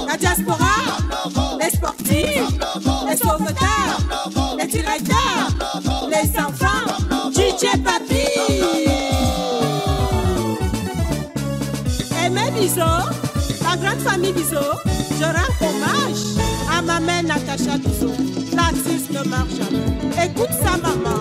la diaspora, les sportifs, les sauveteurs, les directeurs, les enfants, DJ Papi. Et mes bisous, la grande famille Bisou, je rends hommage à ma mère Natacha Bisou. L'artiste ne marche jamais. Écoute ça, maman.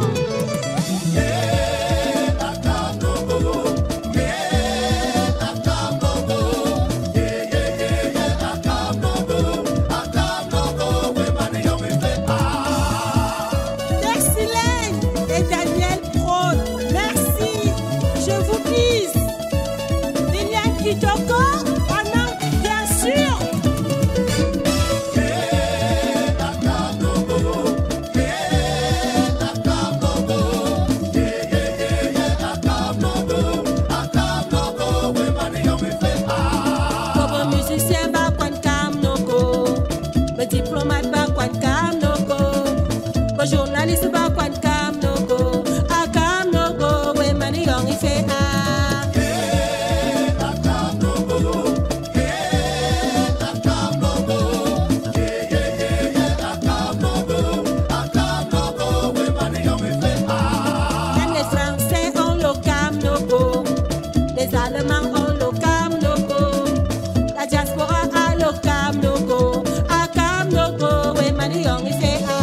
Journaliste ba kwan kam no go, a kam no go, we mani yong ife a. A kam no go, a kam no go, a kam no go, we mani yong ife a. Même les Français ont le cam no go, les Allemands ont le cam no go, la diaspora a le cam no go, a kam no go, we mani yong ife a.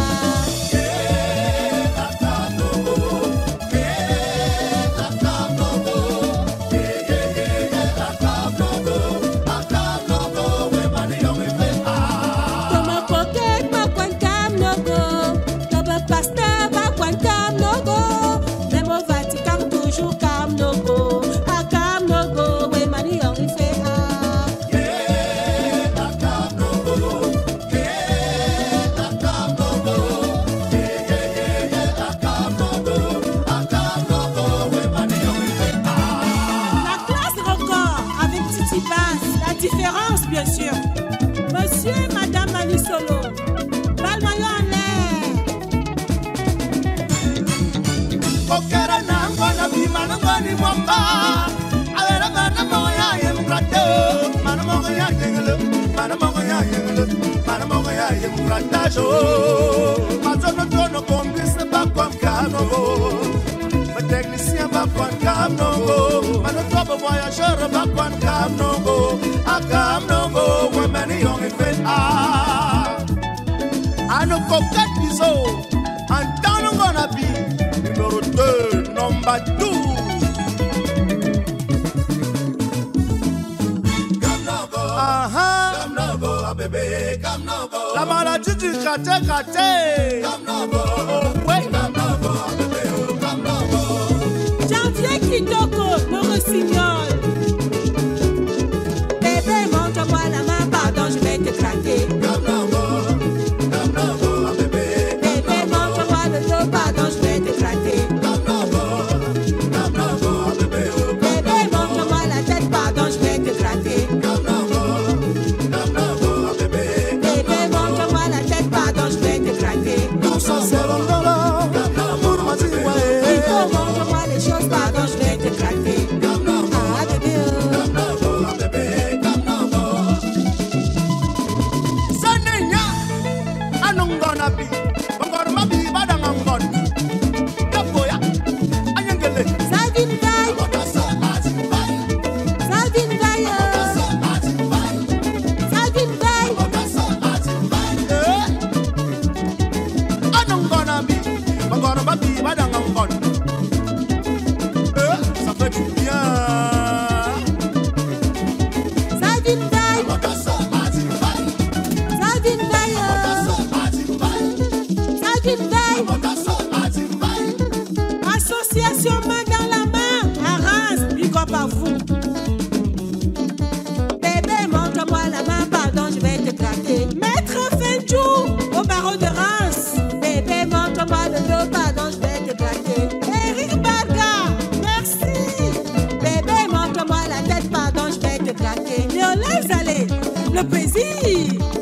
Différence, bien sûr. Monsieur et Madame Mali Solo, Balmayo en l'air. Okera nangwana bi manangwani mwamba. Avera manamoya yembrato. Manamoya yengelo, manamoya yengelo, manamoya yembratajo. Mazono tono complice bakwa kanogo. Technicien bakwa kanogo. Manotobo voyageur bakwa kanogo. Akam no go, when many young and fit are. I know coquette Bisou, and down I'm gonna be numero 2, number 2. Come no go, come no go, baby, come no go. La maladie du kate. Come no go, wait, come no go, baby, come no go. Janvier Kitoko, le rossignol. Montre-moi la main, pardon, je vais te craquer. Come no go, bébé. Bébé, montre-moi le dos, pardon, je vais te craquer. Come no go, bébé. Bébé, montre-moi la tête, pardon, je vais te craquer. Come no go, bébé. Bébé, montre-moi la tête, pardon, je vais te craquer. Tout ça, c'est l'endroit. Montre-moi les choses, pardon, je vais te craquer. Ah, bébé. Ça fait du bien. Association main dans la main, Arras, big up à vous. Bébé, montre-moi la main, pardon, je vais te craquer. Maître Fenchou, au barreau de Reims. Bébé, montre-moi le dos, pardon, je vais te craquer. Eric Barga, merci. Bébé, montre-moi la tête, pardon, je vais te craquer. Léolin Zalé, le plaisir.